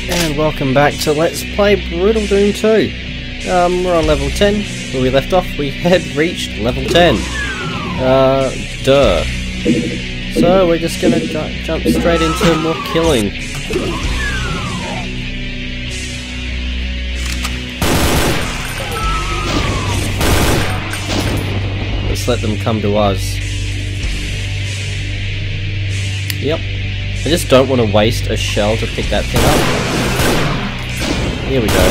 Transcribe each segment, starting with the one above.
And welcome back to Let's Play Brutal Doom 2. We're on level 10. Where we left off, we had reached level 10. Duh. So we're just gonna jump straight into more killing. Let's let them come to us. Yep. I just don't want to waste a shell to pick that thing up. Here we go.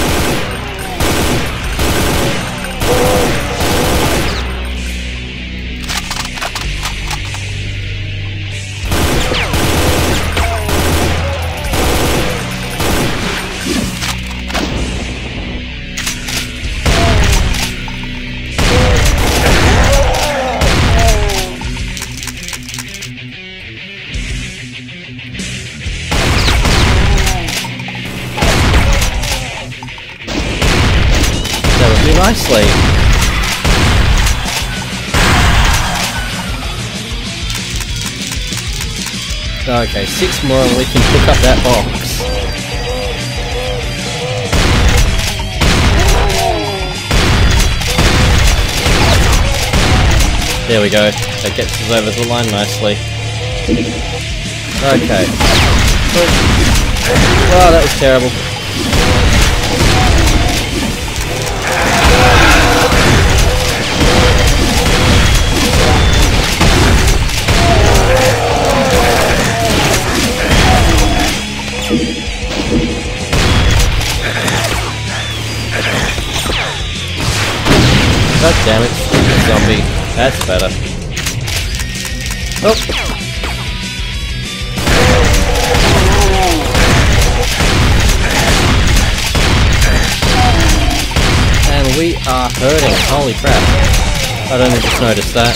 Nicely. Okay, 6 more and we can pick up that box. There we go. That gets us over the line nicely. Okay. Wow, that was terrible. God damn it, stupid zombie. That's better. Oh! And we are hurting. Holy crap. I only just noticed that.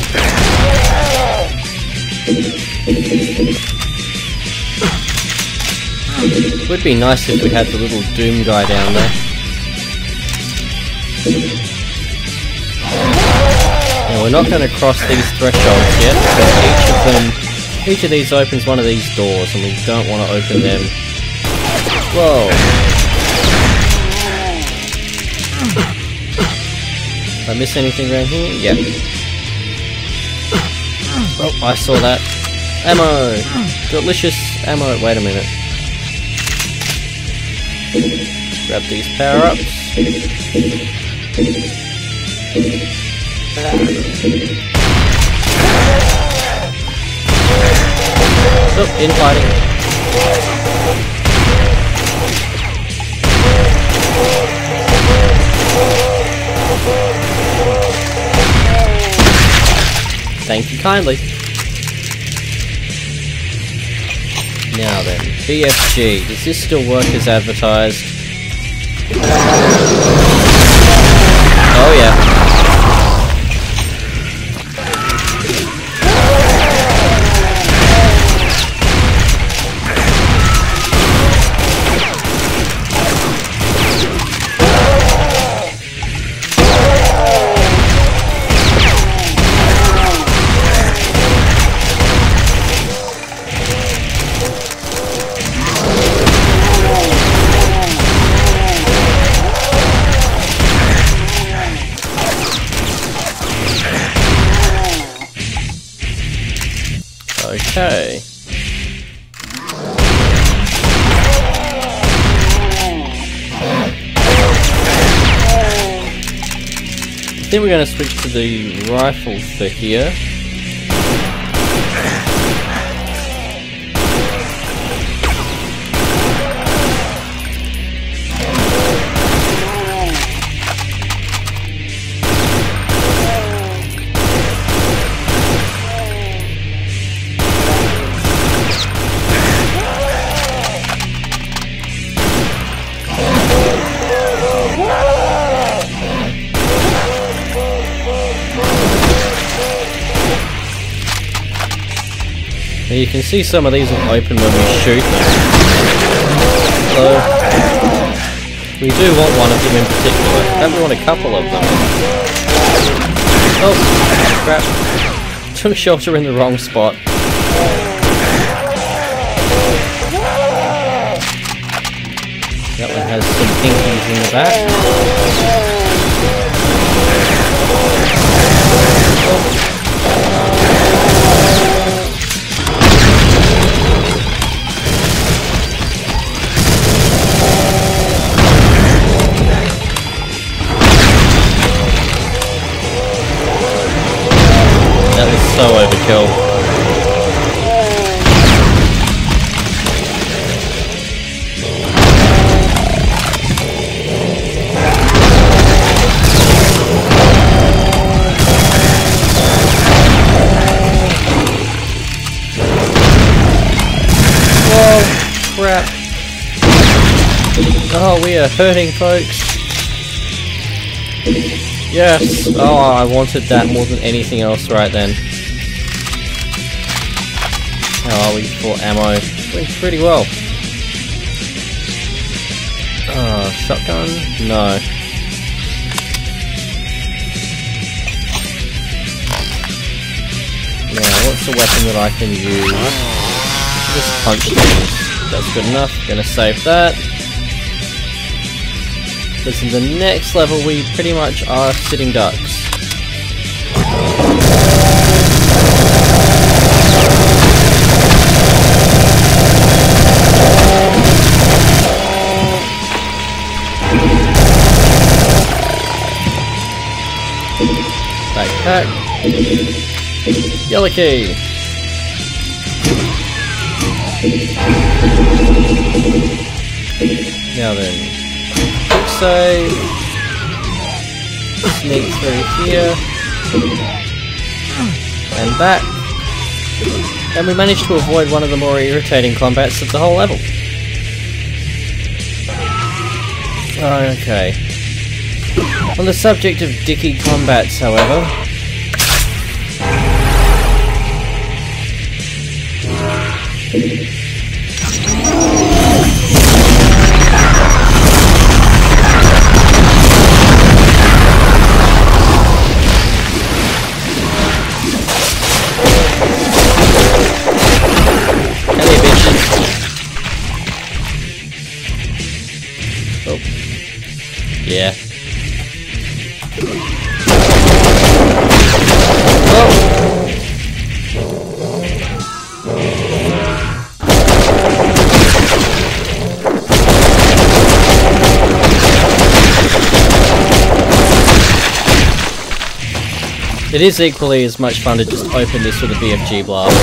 Would be nice if we had the little Doom guy down there. Now we're not going to cross these thresholds yet, because each of these opens one of these doors, and we don't want to open them. Whoa! Did I miss anything around here? Yep. Oh, I saw that. Ammo! Delicious ammo. Wait a minute. Grab these power-ups. Oh, infighting. Thank you kindly. Now then, BFG. Does this still work as advertised? Oh yeah. Okay. I think we're going to switch to the rifle for here. Now you can see some of these will open when we shoot them. So we do want one of them in particular. And we want a couple of them. Oh, crap. Took shelter in the wrong spot. That one has some pinkies in the back. That was so overkill. Crap. Oh, we are hurting, folks. Yes. Oh, I wanted that more than anything else right then. How are we for ammo? Doing pretty well. Shotgun? No. Now, what's the weapon that I can use? Just punch things. That's good enough. Gonna save that. Because in the next level we pretty much are sitting ducks. Backpack. Yellow key. Now then, quick save, sneak through here, and back, and we managed to avoid one of the more irritating combats of the whole level. Okay. On the subject of dicky combats, however, yeah. Oh. It is equally as much fun to just open this with a BFG blast.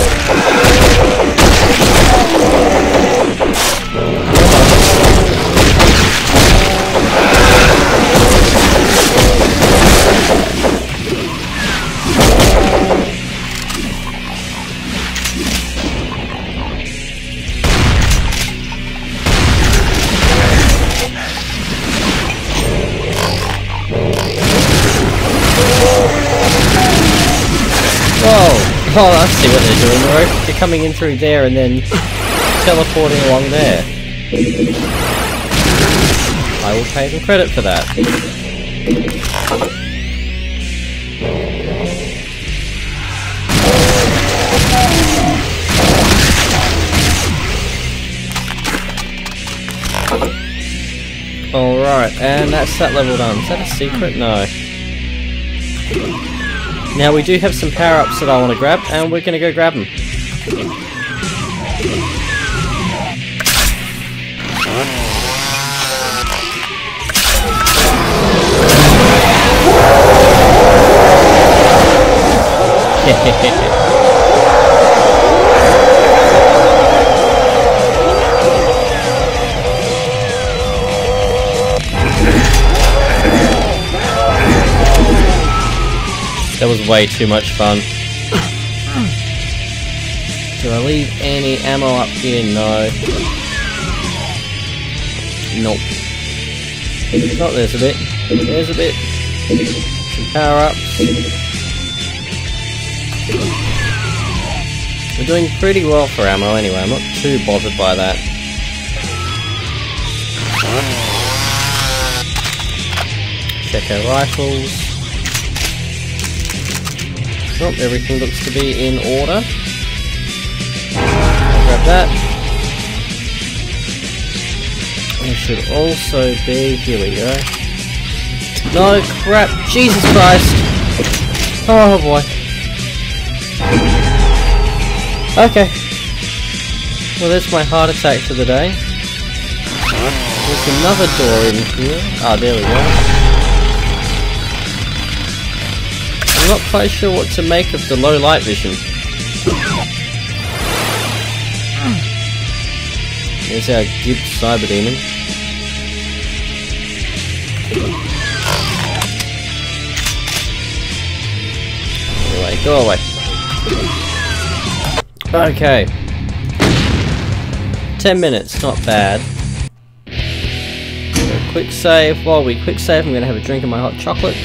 Oh, I see what they're doing, bro. They're coming in through there and then teleporting along there. I will pay them credit for that. Alright, and that's that level done. Is that a secret? No. Now we do have some power-ups that I want to grab, and we're going to go grab them. That was way too much fun. Do I leave any ammo up here? No. Nope. Oh, there's a bit. There's a bit. Some power-ups. We're doing pretty well for ammo anyway. I'm not too bothered by that. Check our rifles. Oh, everything looks to be in order. I'll grab that. It should also be... here we go. No, crap! Jesus Christ! Oh boy. Okay. Well, that's my heart attack for the day. There's another door in here. Ah, there we go. I'm not quite sure what to make of the low light vision. There's our Gibbs Cyber Demon. Anyway, go away. Okay. 10 minutes, not bad. So quick save. While we quick save, I'm going to have a drink of my hot chocolate.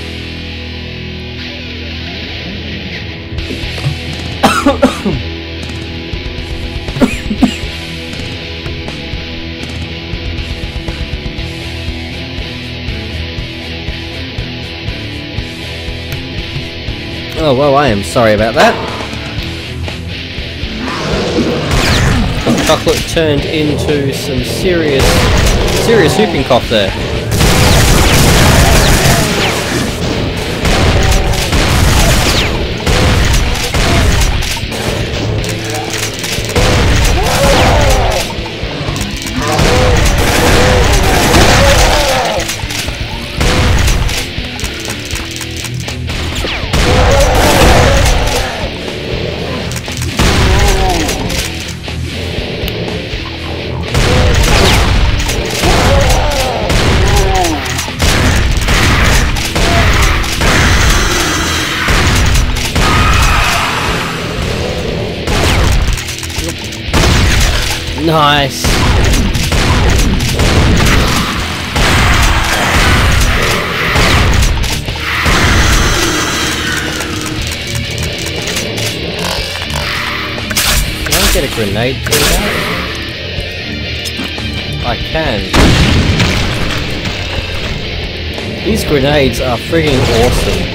Oh well, I am sorry about that. Hot chocolate turned into some serious whooping cough there. Nice. Can I get a grenade through that? I can. These grenades are frigging awesome.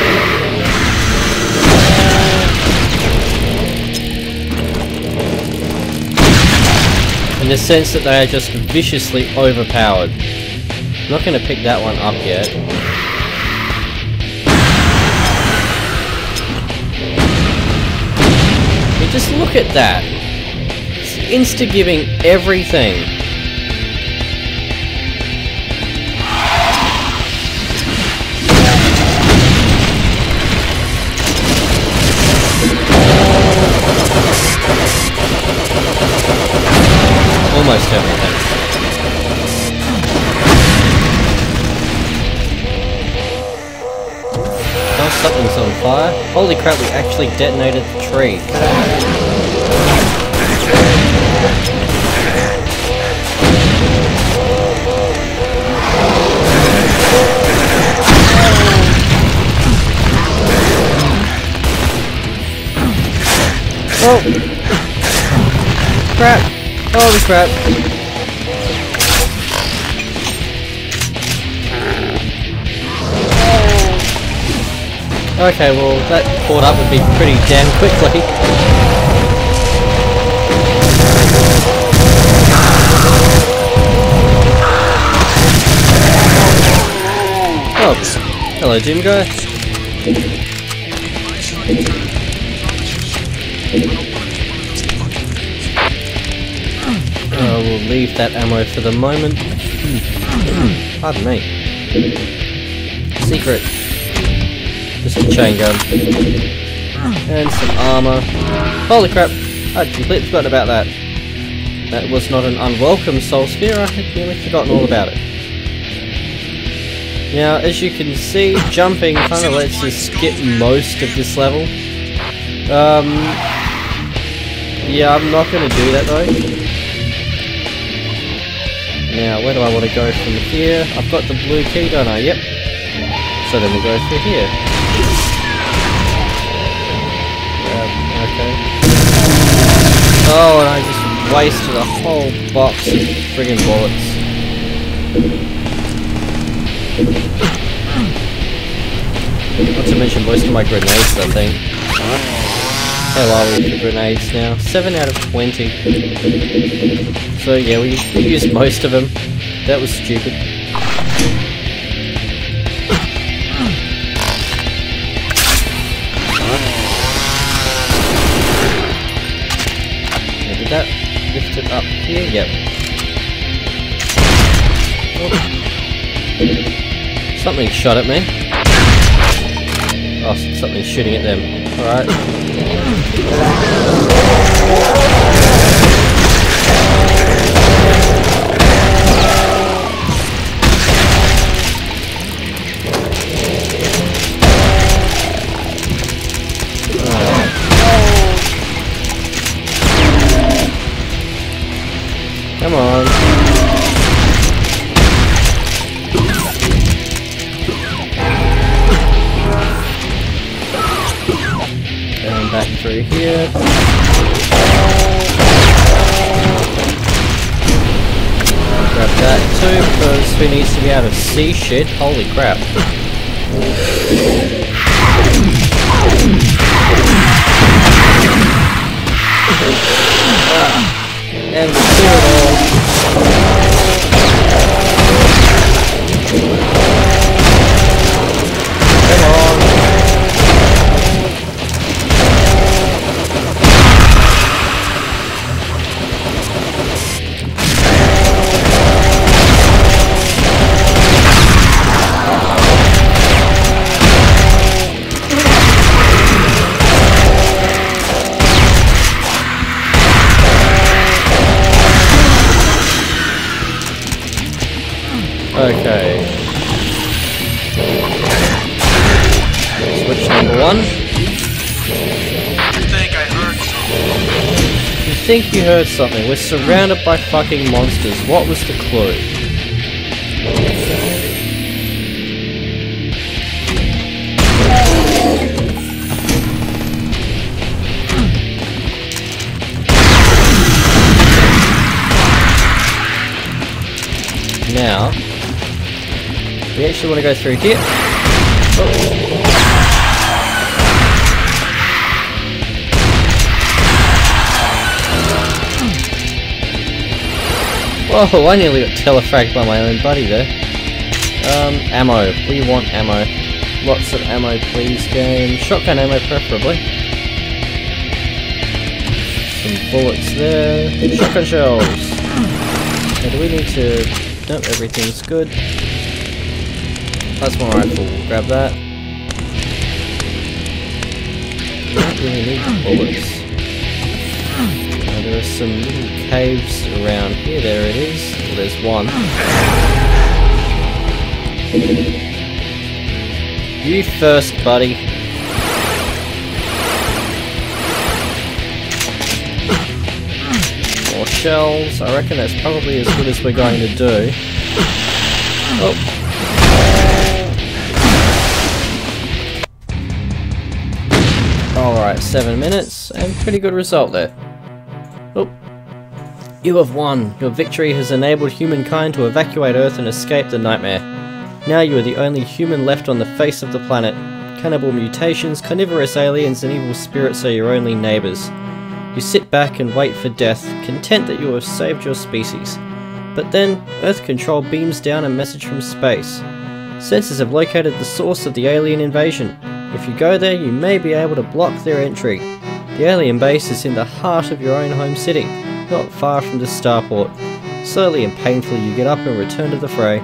In the sense that they are just viciously overpowered. I'm not going to pick that one up yet. I mean, just look at that. It's insta-giving everything. Almost everything. Oh, something's on fire. Holy crap, we actually detonated the tree. Oh! Crap! Holy crap! Okay, well that caught up with me pretty damn quickly. Oh, hello Doom guy. We'll leave that ammo for the moment. Pardon me. Secret. Just a chain gun. And some armor. Holy crap! I'd completely forgotten about that. That was not an unwelcome soul sphere, I had nearly forgotten all about it. Now, as you can see, jumping kind of lets us skip most of this level. Yeah, I'm not going to do that though. Now, where do I want to go from here? I've got the blue key, don't I? Yep. So then we'll go through here. Okay. Oh, and I just wasted a whole box of friggin' bullets. Not to mention most of my grenades, I think. How are we for grenades now? 7 out of 20. So yeah, we used most of them. That was stupid. Now, did that lift it up here? Yep. Oh. Something shot at me. Oh, something's shooting at them. Alright. Come on. Going back through here. Grab that too, because who needs to be able to see shit? Holy crap. And we clear it all. Come on. Okay. Switch number 1. You think you heard something? We're surrounded by fucking monsters. What was the clue? Now, we actually want to go through here. Whoa, I nearly got telefragged by my own buddy there. Ammo. We want ammo. Lots of ammo, please, game. Shotgun ammo, preferably. Some bullets there. Shotgun shells. Now, do we need to... Nope, everything's good. Plasma rifle, we'll grab that. We don't really need bullets. Now, there are some little caves around here. There it is. Well, there's one. You first, buddy. More shells. I reckon that's probably as good as we're going to do. Oh. Alright, 7 minutes, and pretty good result there. Oh. You have won. Your victory has enabled humankind to evacuate Earth and escape the nightmare. Now you are the only human left on the face of the planet. Cannibal mutations, carnivorous aliens, and evil spirits are your only neighbours. You sit back and wait for death, content that you have saved your species. But then, Earth Control beams down a message from space. Sensors have located the source of the alien invasion. If you go there, you may be able to block their entry. The alien base is in the heart of your own home city, not far from the starport. Slowly and painfully you get up and return to the fray.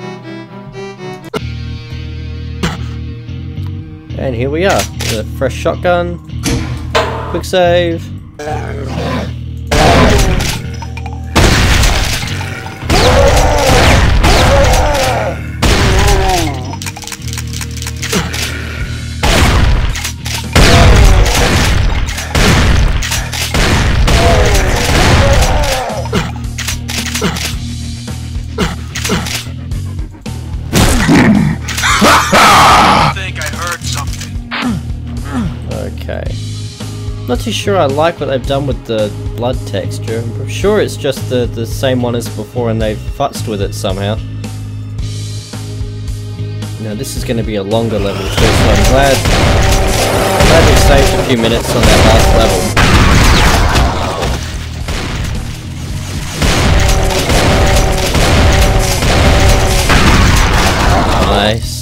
And here we are, with a fresh shotgun. Quick save. Okay. Not too sure I like what they've done with the blood texture. I'm sure it's just the same one as before and they've futzed with it somehow. Now this is going to be a longer level too, so I'm glad they've saved a few minutes on that last level. Nice.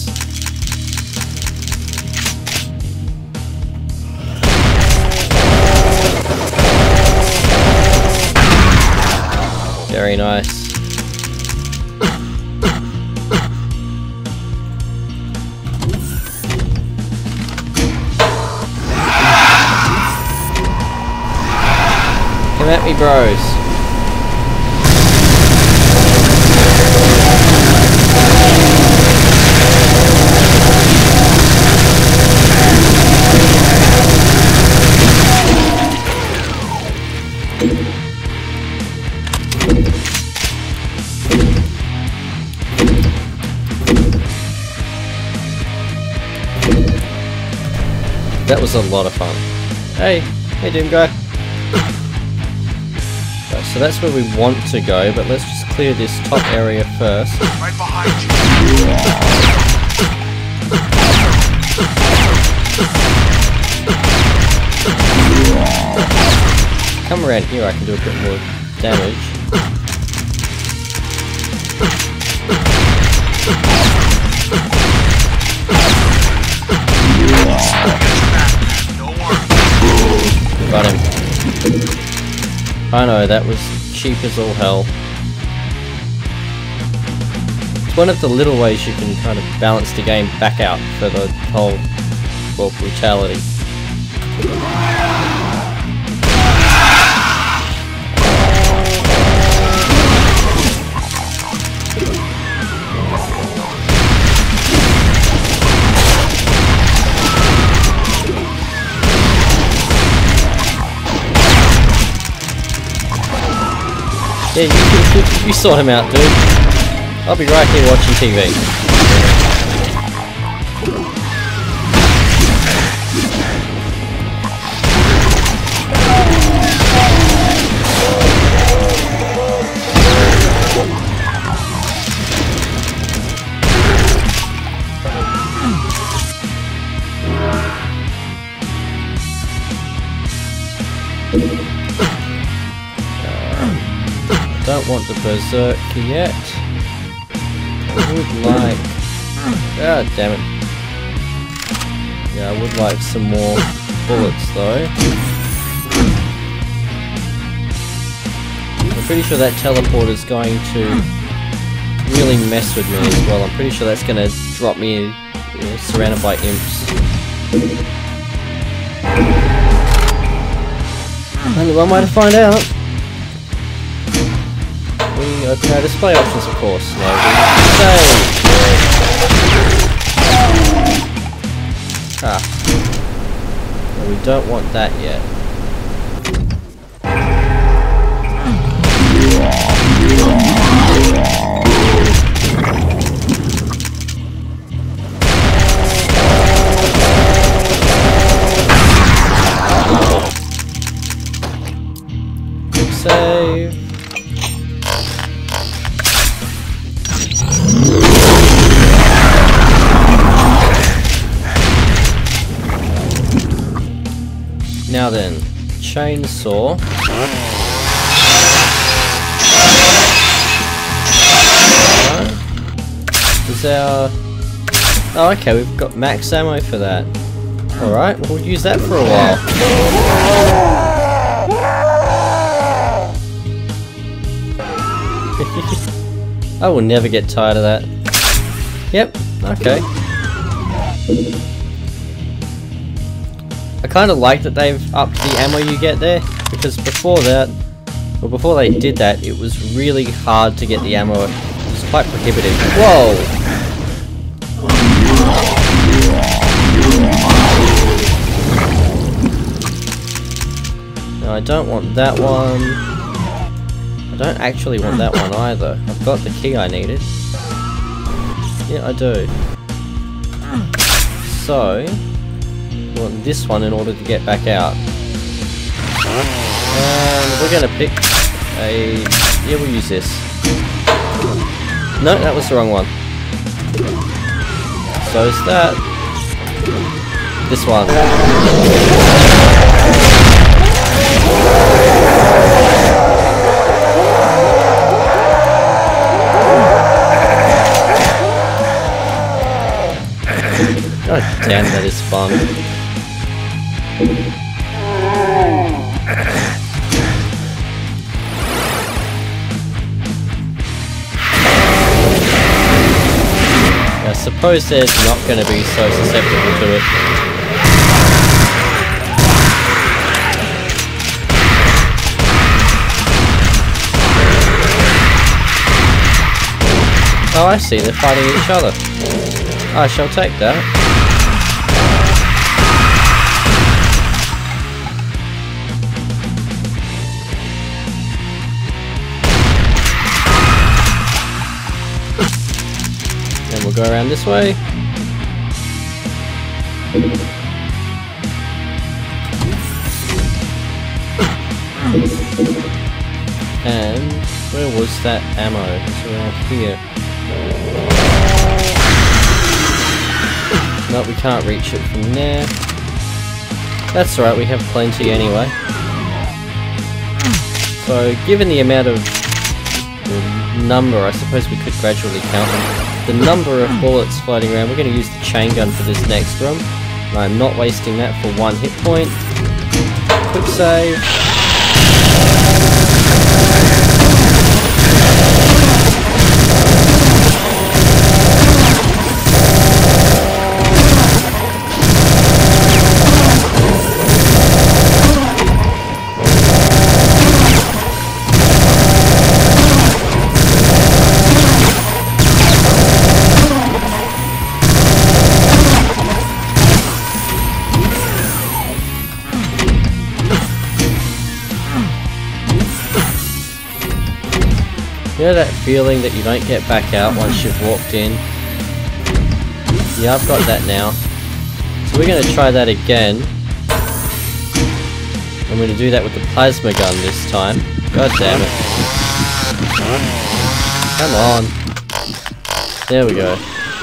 Very nice. Come at me, bros. That was a lot of fun. Hey Doom guy. Right, so that's where we want to go, but let's just clear this top area first. Right behind you. Come around here, I can do a bit more damage. Got him. I know, that was cheap as all hell. It's one of the little ways you can kind of balance the game back out for the whole, well, brutality. Yeah, you sort him out, dude. I'll be right here watching TV. Don't want the berserk yet. I would like... God damn it. Yeah, I would like some more bullets though. I'm pretty sure that teleport is going to really mess with me as well. I'm pretty sure that's going to drop me surrounded by imps. Only one way to find out. We open our display options, of course. No, Ah. No, we don't want that yet. Quick save. Now then, chainsaw. Is our... Oh, okay, we've got max ammo for that. Alright, we'll use that for a while. I will never get tired of that. Yep, okay. I kind of like that they've upped the ammo you get there, because before that, well, before they did that, it was really hard to get the ammo. It was quite prohibitive. Whoa! No, I don't want that one. I don't actually want that one either. I've got the key I needed. Yeah, I do. So... want this one in order to get back out. And we're gonna pick a... yeah, we'll use this. No, that was the wrong one. So is that. This one. God damn, that is fun. I suppose they're not going to be so susceptible to it. Oh, I see, they're fighting each other. I shall take that. And we'll go around this way. And where was that ammo? It's around here. No, we can't reach it from there. That's alright, we have plenty anyway. So, given the amount of number, I suppose we could gradually count them. The number of bullets floating around, we're going to use the chain gun for this next room. And I'm not wasting that for 1 hit point. Quick save. You know that feeling that you don't get back out once you've walked in? Yeah, I've got that now. So we're going to try that again. I'm going to do that with the plasma gun this time. God damn it. Come on. There we go.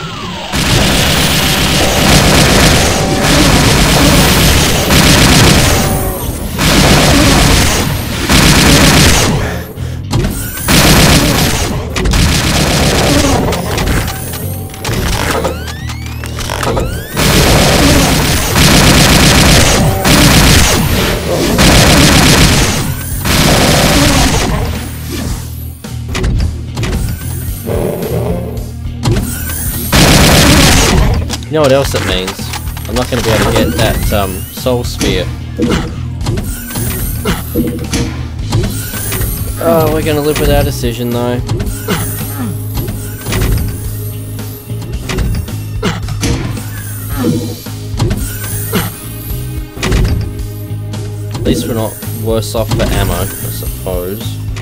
You know what else it means? I'm not going to be able to get that soul sphere. Oh, we're going to live with our decision though. At least we're not worse off for ammo, I suppose.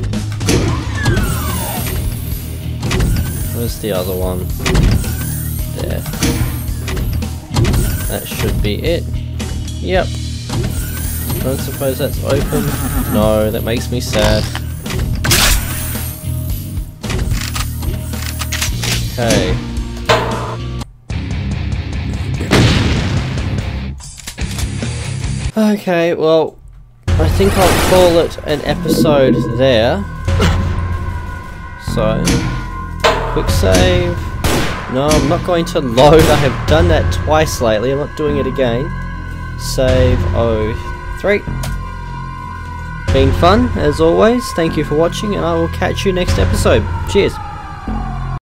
Where's the other one? There. That should be it. Yep. Don't suppose that's open. No, that makes me sad. Okay. Okay, well, I think I'll call it an episode there. So, quick save. No, I'm not going to load. I have done that twice lately. I'm not doing it again. Save 03. Been fun, as always. Thank you for watching, and I will catch you next episode. Cheers.